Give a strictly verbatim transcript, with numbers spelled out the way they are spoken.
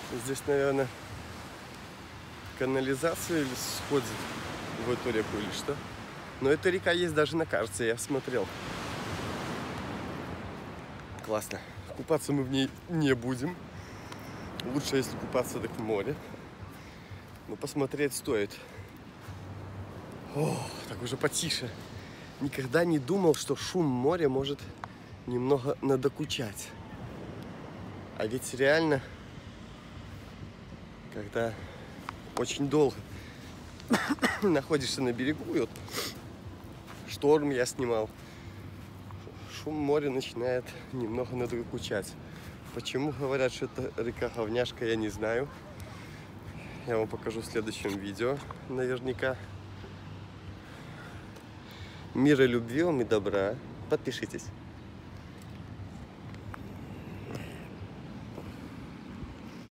Здесь, наверное, канализация или сходит в эту реку или что. Но эта река есть даже на карте, я смотрел. Классно. Купаться мы в ней не будем. Лучше, если купаться, так в море. Но посмотреть стоит. О, так уже потише. Никогда не думал, что шум моря может немного надокучать. А ведь реально, когда очень долго находишься на берегу, и вот шторм я снимал, шум моря начинает немного надокучать. Почему говорят, что это река говняшка, я не знаю. Я вам покажу в следующем видео, наверняка. Мира, любви вам и добра. Подпишитесь.